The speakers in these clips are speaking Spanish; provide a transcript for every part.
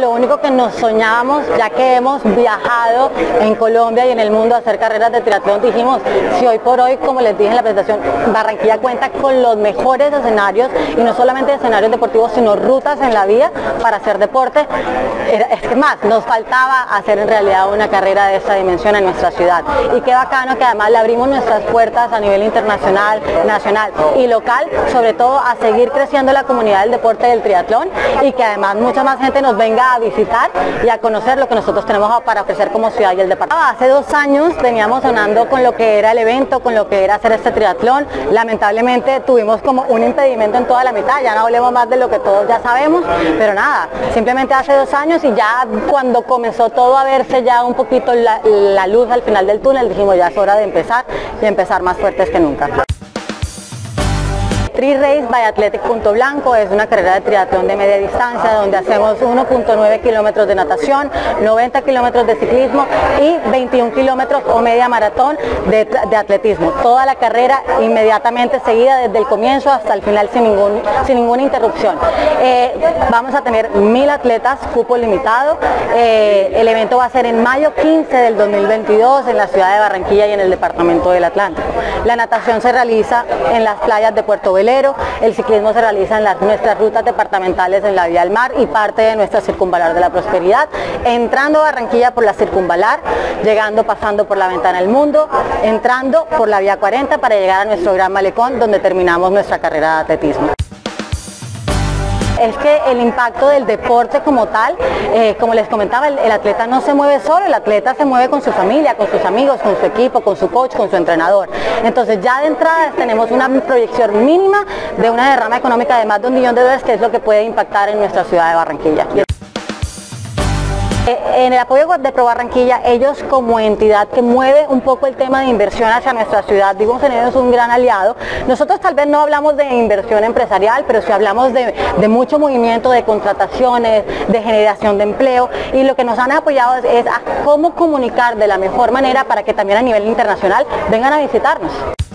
Lo único que nos soñábamos, ya que hemos viajado en Colombia y en el mundo a hacer carreras de triatlón, dijimos, si hoy por hoy, como les dije en la presentación, Barranquilla cuenta con los mejores escenarios, y no solamente escenarios deportivos, sino rutas en la vía para hacer deporte, es que más, nos faltaba hacer en realidad una carrera de esta dimensión en nuestra ciudad. Y qué bacano que además le abrimos nuestras puertas a nivel internacional, nacional y local, sobre todo a seguir creciendo la comunidad del deporte del triatlón, y que además mucha más gente nos venga a visitar y a conocer lo que nosotros tenemos para ofrecer como ciudad y el departamento. Hace 2 años veníamos sonando con lo que era el evento, con lo que era hacer este triatlón. Lamentablemente tuvimos como un impedimento en toda la mitad, ya no hablemos más de lo que todos ya sabemos, pero nada, simplemente hace 2 años, y ya cuando comenzó todo a verse ya un poquito la luz al final del túnel, dijimos ya es hora de empezar, y empezar más fuertes que nunca. Tri-Race by Athletic Punto Blanco es una carrera de triatlón de media distancia donde hacemos 1.9 kilómetros de natación, 90 kilómetros de ciclismo y 21 kilómetros o media maratón de atletismo. Toda la carrera inmediatamente seguida desde el comienzo hasta el final sin ninguna interrupción. Vamos a tener 1000 atletas, cupo limitado. El evento va a ser en mayo 15 del 2022 en la ciudad de Barranquilla y en el departamento del Atlántico. La natación se realiza en las playas de Puerto Velero, el ciclismo se realiza en nuestras rutas departamentales en la Vía al Mar y parte de nuestra Circunvalar de la Prosperidad, entrando a Barranquilla por la Circunvalar, pasando por la Ventana del Mundo, entrando por la Vía 40 para llegar a nuestro Gran Malecón, donde terminamos nuestra carrera de atletismo. Es que el impacto del deporte como tal, como les comentaba, el atleta no se mueve solo, el atleta se mueve con su familia, con sus amigos, con su equipo, con su coach, con su entrenador. Entonces ya de entrada tenemos una proyección mínima de una derrama económica de más de $1 millón, que es lo que puede impactar en nuestra ciudad de Barranquilla. En el apoyo de Pro Barranquilla, ellos como entidad que mueve un poco el tema de inversión hacia nuestra ciudad, digamos, en ellos un gran aliado. Nosotros tal vez no hablamos de inversión empresarial, pero sí hablamos de mucho movimiento, de contrataciones, de generación de empleo, y lo que nos han apoyado es a cómo comunicar de la mejor manera para que también a nivel internacional vengan a visitarnos.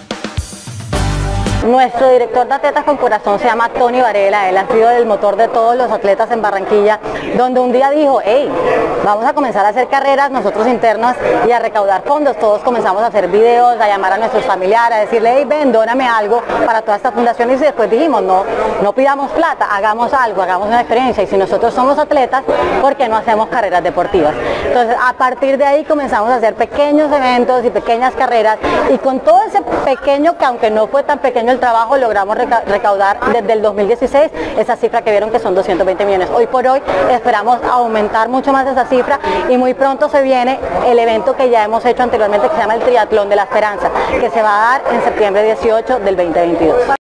Nuestro director de Atletas con Corazón se llama Tony Varela, él ha sido el motor de todos los atletas en Barranquilla, donde un día dijo, hey, vamos a comenzar a hacer carreras nosotros internos y a recaudar fondos. Todos comenzamos a hacer videos, a llamar a nuestros familiares, a decirle, hey, ven, dóname algo para toda esta fundación, y después dijimos, no pidamos plata, hagamos algo, hagamos una experiencia, y si nosotros somos atletas, ¿por qué no hacemos carreras deportivas? Entonces, a partir de ahí comenzamos a hacer pequeños eventos y pequeñas carreras, y con todo ese pequeño, que aunque no fue tan pequeño el trabajo, logramos recaudar desde el 2016 esa cifra que vieron, que son 220 millones. Hoy por hoy esperamos aumentar mucho más esa cifra, y muy pronto se viene el evento que ya hemos hecho anteriormente, que se llama el Triatlón de la Esperanza, que se va a dar en septiembre 18 del 2022.